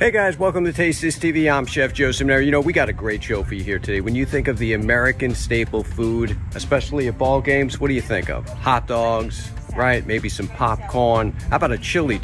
Hey guys, welcome to Taste This TV. I'm Chef Joe Seminary. You know, we got a great show for you here today. When you think of the American staple food, especially at ball games, what do you think of? Hot dogs, right? Maybe some popcorn. How about a chili